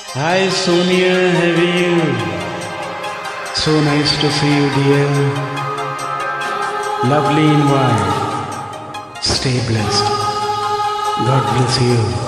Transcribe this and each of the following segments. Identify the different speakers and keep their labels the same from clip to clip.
Speaker 1: Hi Sonia, how are you? So nice to see you, dear. Lovely in white. Stay blessed. God bless you.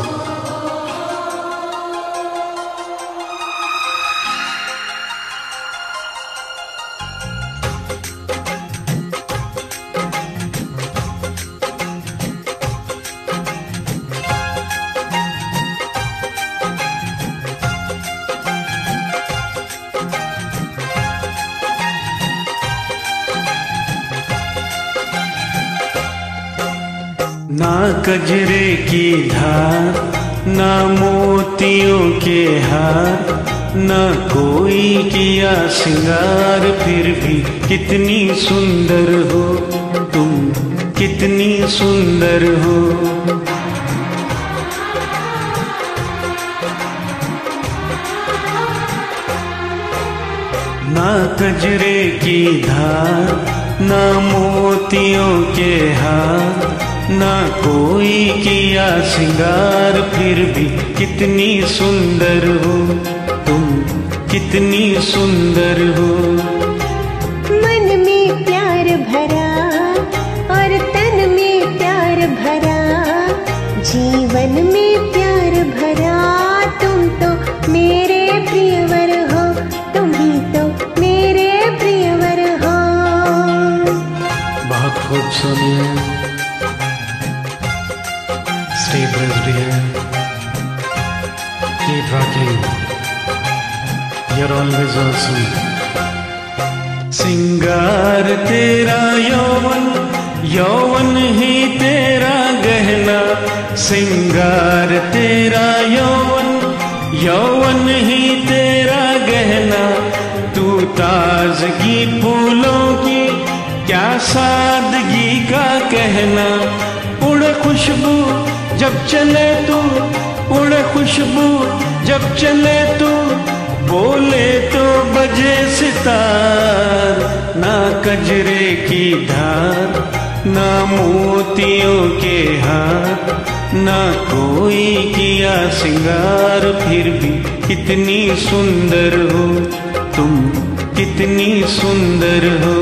Speaker 1: ना कजरे की धार, ना मोतियों के हार, ना कोई किया सिंगार, फिर भी कितनी सुंदर हो तुम, कितनी सुंदर हो। ना कजरे की धार, ना मोतियों के हार, ना कोई किया सिंगार, फिर भी कितनी सुंदर हो तुम, कितनी सुंदर हो।
Speaker 2: मन में प्यार भरा और तन में प्यार भरा, जीवन में प्यार भरा, तुम तो मेरे प्रियवर हो, तुम ही तो मेरे प्रियवर हो।
Speaker 1: बहुत खूब Sonia. Stay blessed, dear. Keep rocking. You're always awesome. सिंगार तेरा यौवन, यौवन ही तेरा गहना। सिंगार तेरा यौवन, यौवन ही तेरा गहना। तू ताजगी फूलों की, क्या सादगी का कहना। उड़ खुशबू जब चले तू, उड़ खुशबू जब चले तू, बोले तो बजे सितार। ना कजरे की धार, ना मोतियों के हार, ना कोई किया सिंगार, फिर भी कितनी सुंदर हो तुम, कितनी सुंदर हो।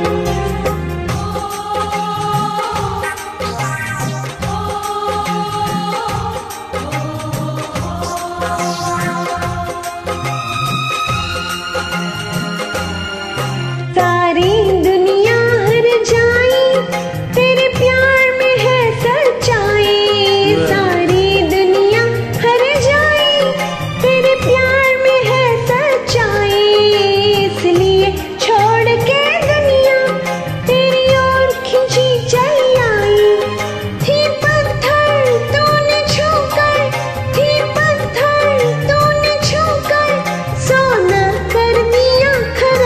Speaker 2: सारी दुनिया हर जाए तेरे प्यार में है सच्चाई। सारी दुनिया हर जाए तेरे प्यार में है सच्चाई। इसलिए छोड़ के दुनिया तेरी ओर खिंची चली आई। थी पत्थर तूने छूकर, थी पत्थर तूने छूकर, सोना कर दिया खरा।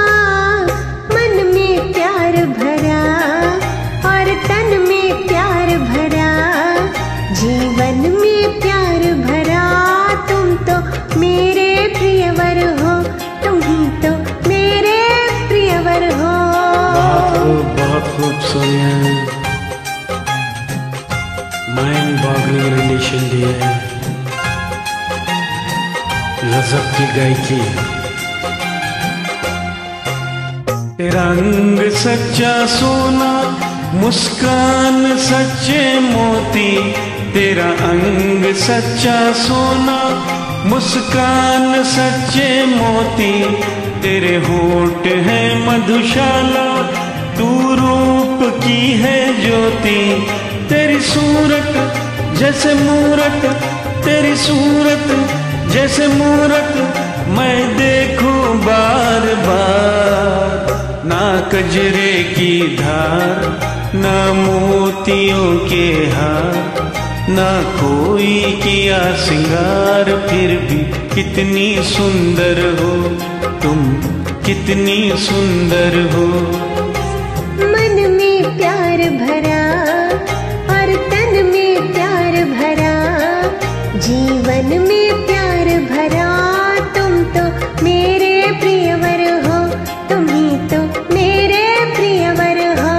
Speaker 2: जीवन में प्यार भरा, तुम तो मेरे प्रियवर हो, तुम ही तो मेरे प्रियवर हो।
Speaker 1: बहुत खूब सोनिया। माइंड बॉगलिंग रिलेशन दिया, गजब की गायकी। तेरा रंग सच्चा सोना, मुस्कान सच्चे मोती। तेरा अंग सच्चा सोना, मुस्कान सच्चे मोती। तेरे होठ है मधुशाला, तू रूप की है ज्योति। तेरी सूरत जैसे मूरत, तेरी सूरत जैसे मूरत, मैं देखूं बार बार। ना कजरे की धार, ना मोतियों के हार, ना कोई किया सिंगार, फिर भी कितनी सुंदर हो तुम, कितनी सुंदर हो।
Speaker 2: मन में प्यार भरा और तन में प्यार भरा, जीवन में प्यार भरा, तुम तो मेरे प्रियवर हो, तुम ही तो मेरे प्रियवर हो।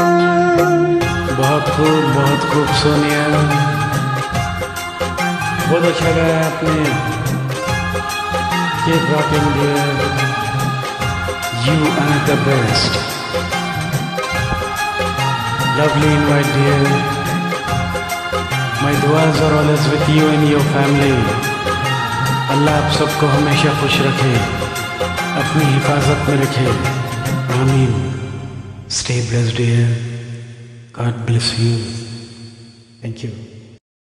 Speaker 1: बहुत खूब सोनिया। बहुत अच्छा गाया आपने। Keep rocking, dear. You are the best. Lovely invite, dear. My duas are always with you and your family. अल्लाह आप सबको हमेशा खुश रखे, अपनी हिफाजत में रखे. आमीन. Stay blessed, dear. God bless you. Thank you.